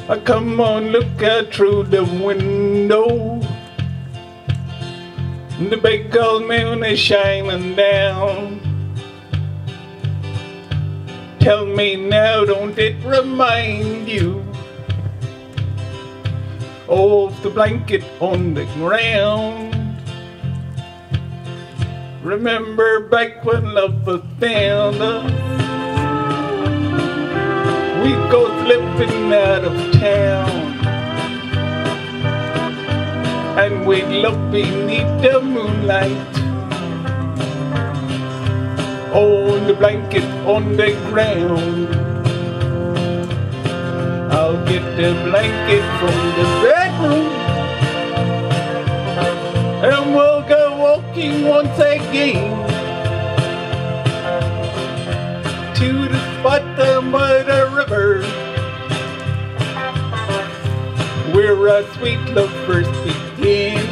Come on, look out through the window. The big old moon is shining down. Tell me now, don't it remind you of the blanket on the ground? Remember back when love was tender, we'd go slipping out of town, and we'd look beneath the moonlight on the blanket on the ground. I'll get the blanket from the bedroom, and we'll go walking once again to the bottom of the river where our sweet love first began.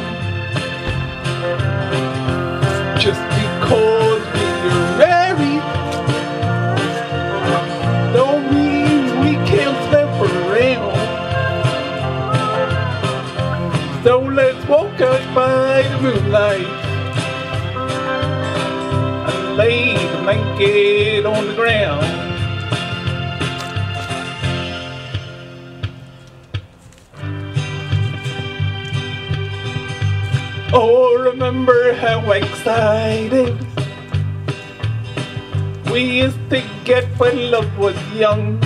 Just because we're married don't mean we can't slip around. So let's walk out by the moonlight and lay the blanket on the ground. Oh, remember how excited we used to get when love was young.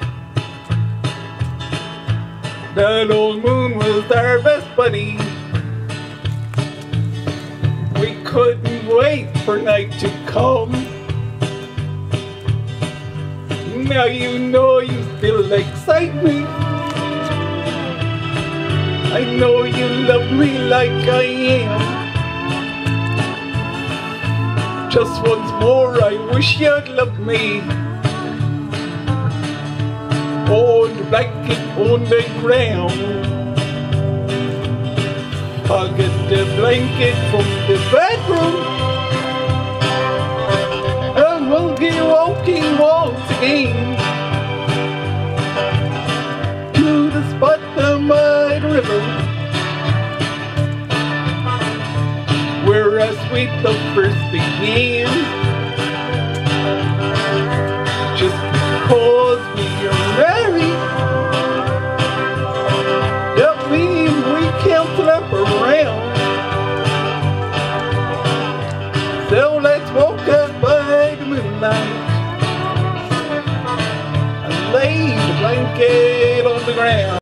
That old moon was our best buddy. We couldn't wait for night to come. Now you know you feel excitement. I know you love me like I am. Just once more I wish you'd love me. On the blanket on the ground. I'll get the blanket from the bedroom, and we'll get walking once again to the spot of my river where our sweet love first began. Just because we are married don't mean we can't flip around. So let's walk out by the moonlight and lay the blanket on the ground.